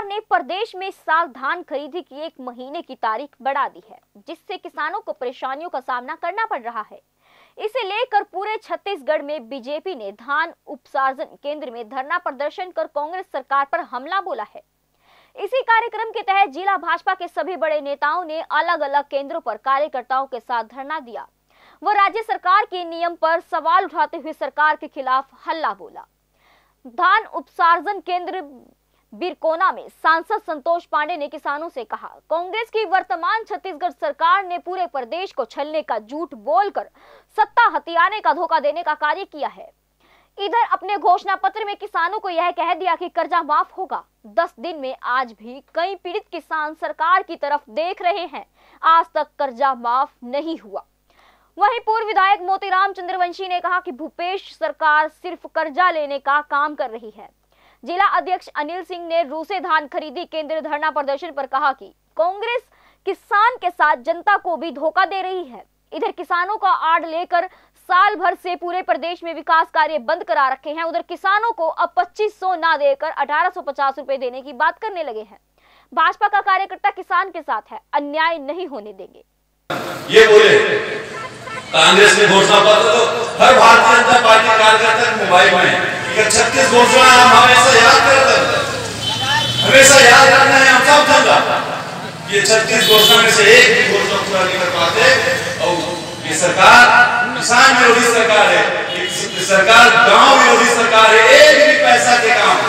ने प्रदेश में इस साल धान खरीदी की 1 महीने की तारीख बढ़ा दी है, जिससे किसानों को परेशानियों का सामना करना पड़ रहा है। इसे लेकर पूरे छत्तीसगढ़ में बीजेपी ने धान उपसार्जन केंद्र में धरना प्रदर्शन कर कांग्रेस सरकार पर हमला बोला है। इसी कार्यक्रम के तहत जिला भाजपा के सभी बड़े नेताओं ने अलग अलग केंद्रों पर कार्यकर्ताओं के साथ धरना दिया। वह राज्य सरकार के नियम पर सवाल उठाते हुए सरकार के खिलाफ हल्ला बोला। धान उपसार्जन केंद्र बिरकोना में सांसद संतोष पांडे ने किसानों से कहा, कांग्रेस की वर्तमान छत्तीसगढ़ सरकार ने पूरे प्रदेश को छलने का झूठ बोलकर सत्ता हथियाने का धोखा देने का कार्य किया है। इधर अपने घोषणा पत्र में किसानों को यह कह दिया कि कर्जा माफ होगा। 10 दिन में आज भी कई पीड़ित किसान सरकार की तरफ देख रहे हैं, आज तक कर्जा माफ नहीं हुआ। वहीं पूर्व विधायक मोतीराम चंद्रवंशी ने कहा कि भूपेश सरकार सिर्फ कर्जा लेने का काम कर रही है। जिला अध्यक्ष अनिल सिंह ने रूसे धान खरीदी केंद्र धरना प्रदर्शन पर कहा कि कांग्रेस किसान के साथ जनता को भी धोखा दे रही है। इधर किसानों का आड़ लेकर साल भर से पूरे प्रदेश में विकास कार्य बंद करा रखे हैं। उधर किसानों को अब 2500 ना देकर 1850 रुपए देने की बात करने लगे हैं। भाजपा का कार्यकर्ता किसान के साथ है, अन्याय नहीं होने देंगे। ये बोले कांग्रेस के घोषणा पत्र तो हर भारतीय जनता पार्टी कार्यकर्ता के मोबाइल में 36 घोषणा हम हमेशा याद करते हैं, हमेशा याद रखना है हम सब जनता। ये 36 घोषणा में से एक भी घोषणा पूरा नहीं कर पाते और ये सरकार किसान विरोधी सरकार है, सरकार गांव विरोधी सरकार है। एक भी पैसा के काम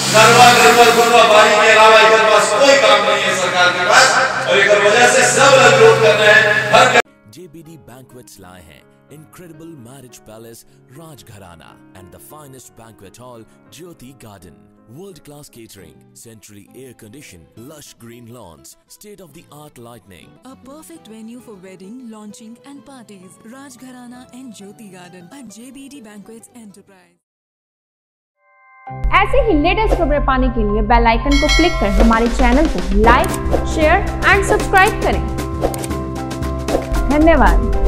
गरबा बारी के अलावा इधर पास कोई काम नहीं है सरकार के पास और एक वजह से सब लोग विरोध कर रहे हैं। हर JBD Banquets लाए हैं incredible marriage palace Rajgharana and the finest banquet hall Jyoti Garden, world-class catering, centrally air-conditioned, lush green lawns, state-of-the-art lighting. A perfect venue for wedding, launching and parties. Rajgharana and Jyoti Garden at JBD Banquets Enterprise. ऐसे ही latest खबरें पाने के लिए bell icon को click कर हमारे channel को like, share and subscribe करें। धन्यवाद।